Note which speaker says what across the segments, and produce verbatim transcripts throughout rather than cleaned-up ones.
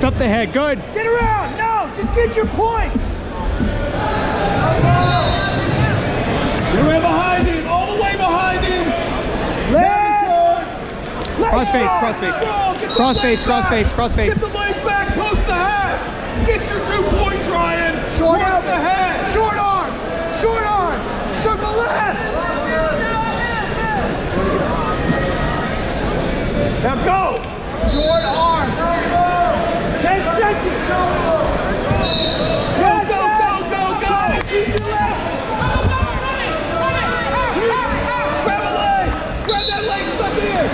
Speaker 1: Just up the head. Good.
Speaker 2: Get around. No, just get your point. Get right behind him. All the way behind him. Left.
Speaker 1: Cross face, cross face. Cross face, cross face, cross face.
Speaker 2: Get the leg back, post the head. Get your two points, Ryan. Short out the head. Short arms. Short arms. Circle left. Now go. Short arm. Ten seconds. Go, go, go, go, go. Keep your left. Grab a leg. Grab that leg stuck in.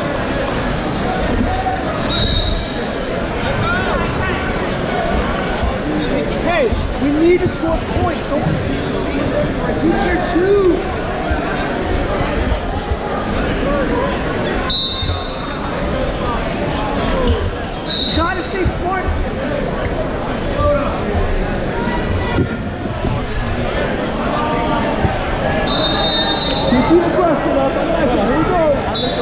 Speaker 2: Hey, we need to score points. Don't keep your two. You gotta stay smart. Keep the pressure up. I like it. Here we go.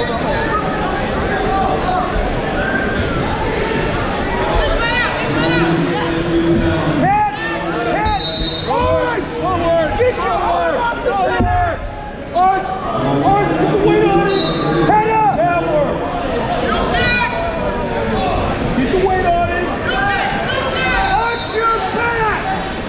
Speaker 2: Head, head, arch, forward, get your arm off the back. Arch, arch, put the weight on it. Head up. Downward. Get the weight on it. Arch your back.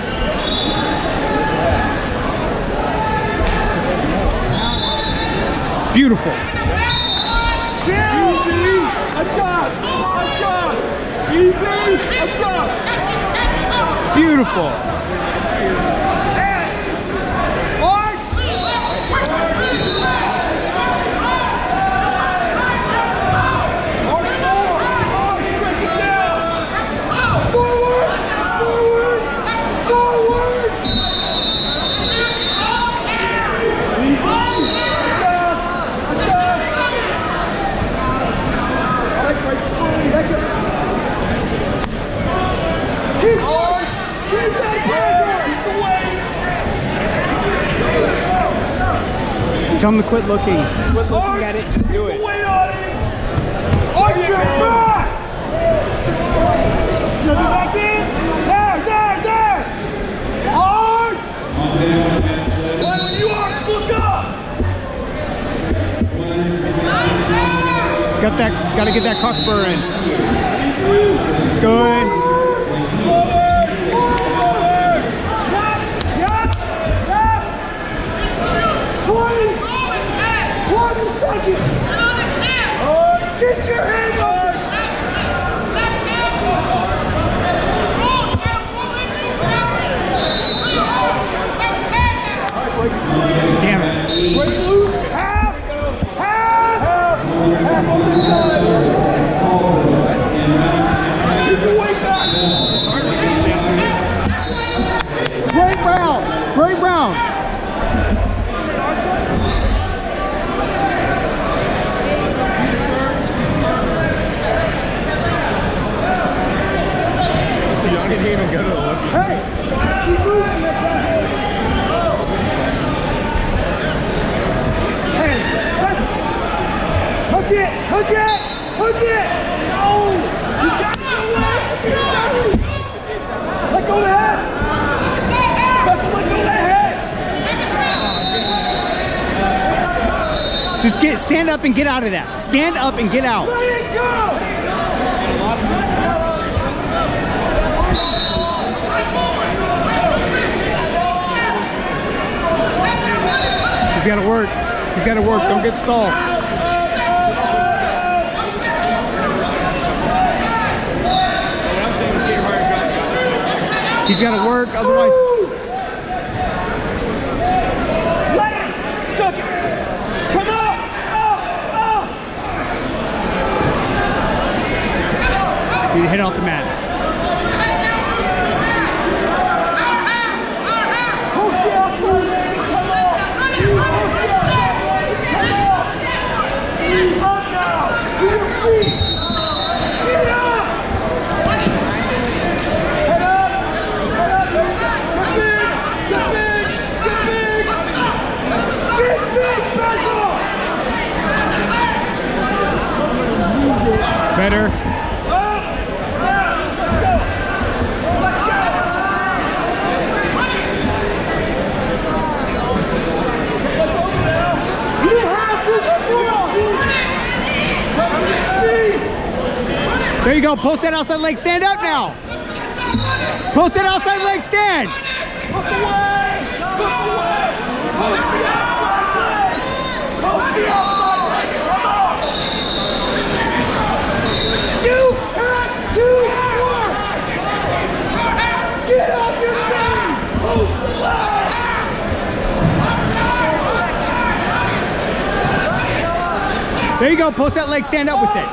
Speaker 1: Beautiful.
Speaker 2: Chill. Easy. Adjust. Adjust. Easy. Adjust.
Speaker 1: Beautiful. Tell them to quit looking. Quit looking at it. Just do it.
Speaker 2: Wait on it. Arch your back. Snip it back in. There, there, there. Arch. When you arch, look up.
Speaker 1: Got that. Got to get that cock burr in. Good.
Speaker 2: Forward, forward. Yep, yep, yep. twenty. twenty seconds! Oh, get your hand on!
Speaker 1: Damn it.
Speaker 2: Break loose! Half! Half! Half! Half on this side! Keep your weight back!
Speaker 1: Great round. Great round.
Speaker 3: Didn't even go to the look.
Speaker 2: Hey! Keep moving! Hey! Hook it! Hook it! Hook it! No! You got to let Let go of the head! Let go of the head!
Speaker 1: Just get stand up and get out of that. Stand up and get out.
Speaker 2: Let it go!
Speaker 1: He's got to work. He's got to work. Don't get stalled. He's got to work, otherwise.
Speaker 2: Let it! Suck it! Come up! Up! Up!
Speaker 1: He hit off the mat.
Speaker 2: Better.
Speaker 1: There you go. Post that outside leg stand up now. Post that outside leg stand.
Speaker 2: Hook away! Hook away! Post the outside leg! Post the outside leg! Come on! Two! Two! One! Get off your feet! Post the leg!
Speaker 1: There you go. Post that leg stand up with it.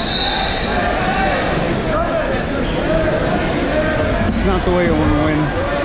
Speaker 1: Not the way you want to win.